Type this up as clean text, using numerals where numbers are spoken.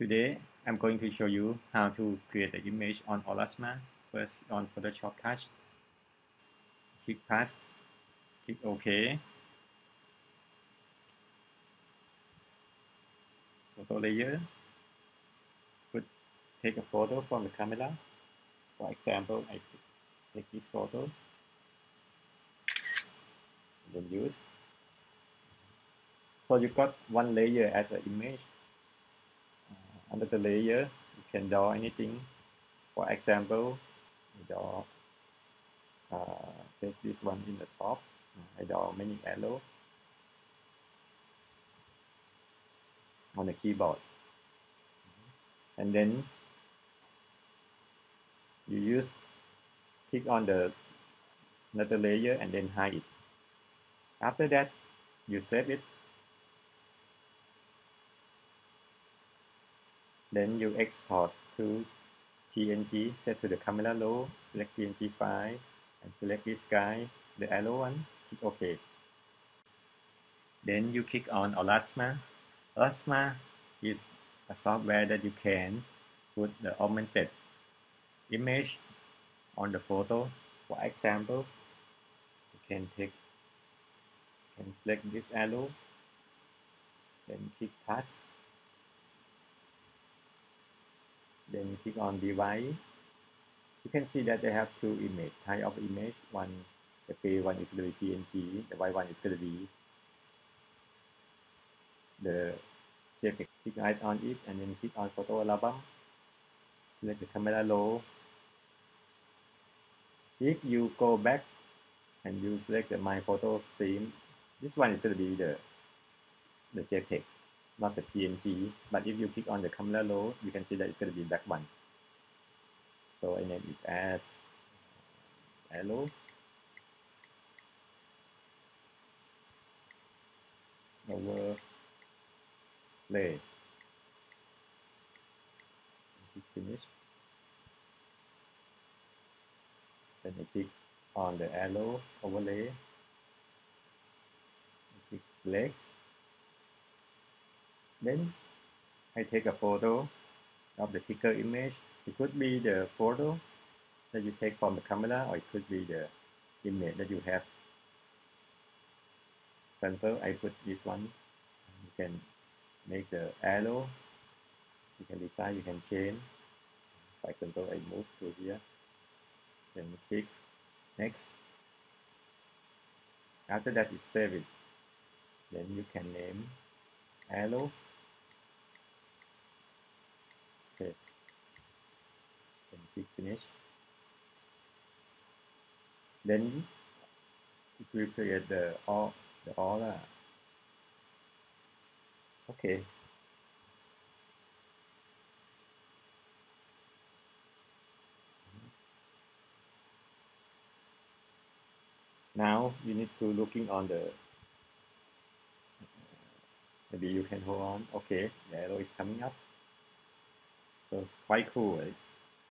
Today, I'm going to show you how to create the image on Aurasma. First, on Photoshop Touch, click Pass, click OK. Photo layer. Take a photo from the camera. For example, I take this photo, then use. So you got one layer as an image. Under the layer, you can draw anything. For example, I draw take this one in the top. I draw many arrows on the keyboard, and then you use click on the another layer and then hide it. After that, you save it. Then you export to PNG, set to the camera roll, select PNG file, and select this guy, the arrow one, click OK. Then you click on Aurasma. Aurasma is a software that you can put the augmented image on the photo. For example, you can select this arrow, then click Pass, then click on Device. You can see that they have two type of image. One, the gray one is going to be PNG, the white one is going to be the JPEG. Click right on it and then click on Photo Album. Select the camera roll. If you go back and you select the My Photo Stream, this one is going to be the JPEG, not the PNG. But if you click on the camera roll, you can see that it's going to be that one. So I name it as hello overlay. Click finish. Then I click on the arrow overlay. Click select. Then I take a photo of the ticker image. It could be the photo that you take from the camera, or it could be the image that you have. For example, I put this one. You can make the arrow. You can decide, you can change. For example, I move to here. Then click next. After that, you save it. Then you can name arrow. Paste. Then click finish. Then it will create the aura. Okay. Now you need to looking on the maybe you can hold on. Okay, the arrow is coming up. So it's quite cool, right?